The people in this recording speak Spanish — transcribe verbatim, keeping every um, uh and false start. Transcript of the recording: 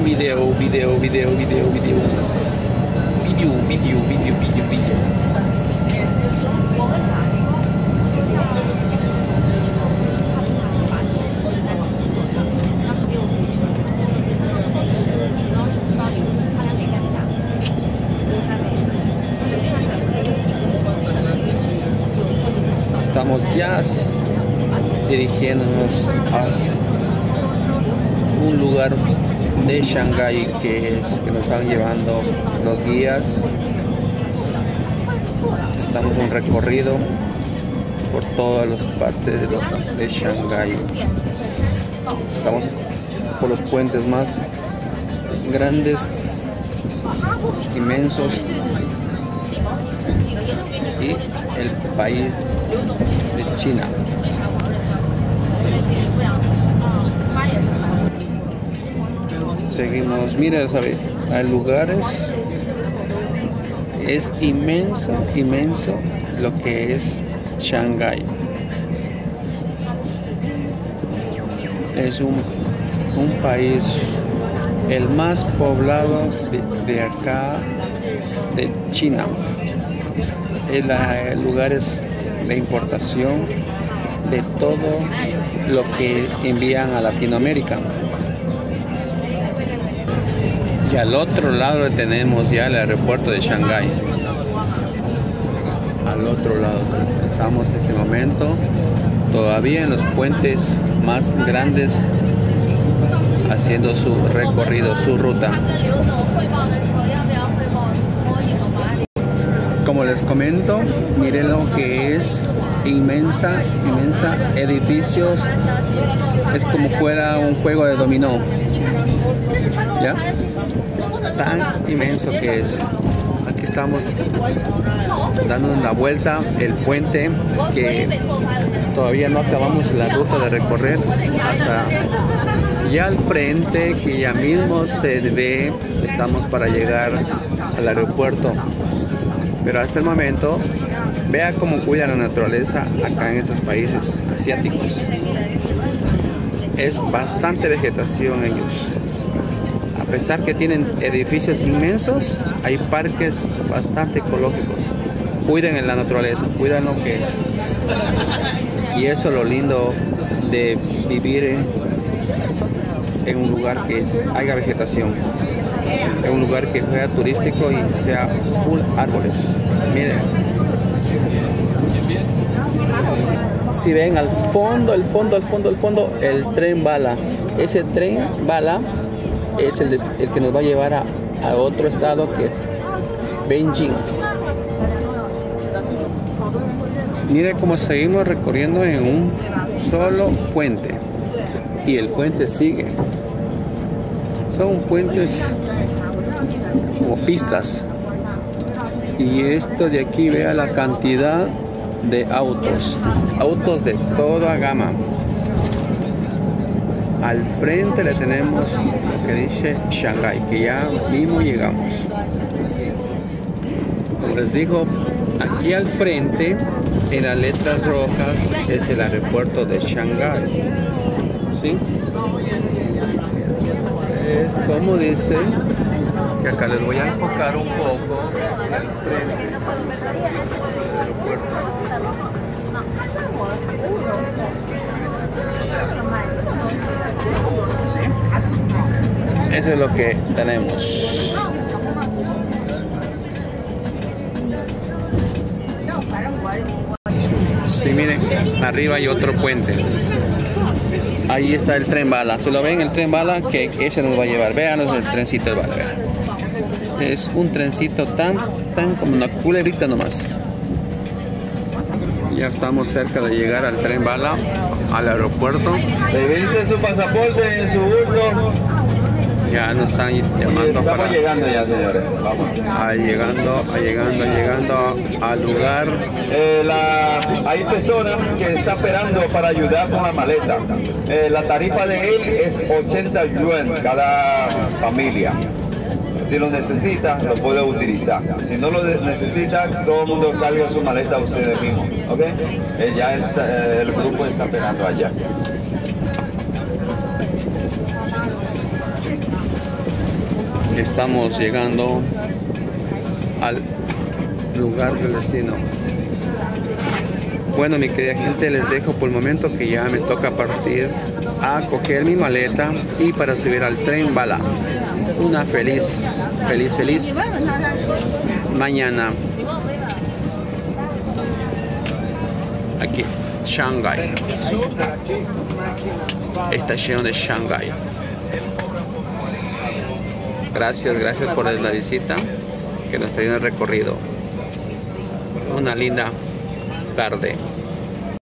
video, video, video, video, video. Video, video, video, video, video. Estamos ya dirigiéndonos a un lugar de Shanghái que es que nos están llevando los guías. Estamos en un recorrido por todas las partes de, los, de Shanghái. Estamos por los puentes más grandes, inmensos, y el país de China. Seguimos, mira, ¿sabes? Hay lugares, es inmenso, inmenso lo que es Shanghái. Es un, un país el más poblado de, de acá, de China. Es la, lugares de importación de todo lo que envían a Latinoamérica. Y al otro lado tenemos ya el aeropuerto de Shanghái. Al otro lado estamos en este momento todavía en los puentes más grandes, haciendo su recorrido, su ruta. Como les comento, miren lo que es inmensa, inmensa, edificios, es como fuera un juego de dominó, ¿ya? Tan inmenso que es. Aquí estamos dando la vuelta, el puente que todavía no acabamos la ruta de recorrer, hasta ya al frente, que ya mismo se ve, estamos para llegar al aeropuerto. Pero hasta el momento, vea cómo cuida la naturaleza acá en esos países asiáticos. Es bastante vegetación ellos. A pesar que tienen edificios inmensos, hay parques bastante ecológicos. Cuiden en la naturaleza, cuidan lo que es. Y eso es lo lindo de vivir en, en un lugar que haya vegetación. En un lugar que sea turístico y sea full árboles. Miren. Si ven al fondo, al fondo, al fondo, al fondo, el tren bala. Ese tren bala es el, de, el que nos va a llevar a, a otro estado, que es Beijing. Mire cómo seguimos recorriendo en un solo puente. Y el puente sigue. Son puentes como pistas. Y esto de aquí, vea la cantidad de autos. Autos de toda gama. Al frente le tenemos lo que dice Shanghái, que ya mismo llegamos. Como les digo, aquí al frente, en las letras rojas, es el aeropuerto de Shanghái. ¿Sí? Es como dice, que acá les voy a enfocar un poco al frente del aeropuerto. ¿Sí? Eso es lo que tenemos. Sí, miren, arriba hay otro puente. Ahí está el tren bala. ¿Se lo ven? El tren bala, que ese nos va a llevar. Vean el trencito del bala. Vean. Es un trencito tan, tan como una culebrita nomás. Ya estamos cerca de llegar al tren bala, al aeropuerto. Revise su pasaporte en su bulto. Ya nos están llamando. Estamos para... llegando ya, señores. Vamos. Ahí llegando, ahí llegando, llegando al lugar. Eh, la, hay personas que están esperando para ayudar con la maleta. Eh, la tarifa de él es ochenta yuan cada familia. Si lo necesita, lo puede utilizar. Si no lo necesita, todo el mundo carga su maleta a ustedes mismos. ¿Ok? Eh, ya está, eh, el grupo está esperando allá. estamos llegando al lugar del destino. Bueno, mi querida gente, les dejo por el momento que ya me toca partir a coger mi maleta y para subir al tren bala. Una feliz, feliz, feliz mañana. Aquí, Shanghái. Estación de Shanghái. Gracias, gracias por la visita que nos trae en el recorrido. Una linda tarde.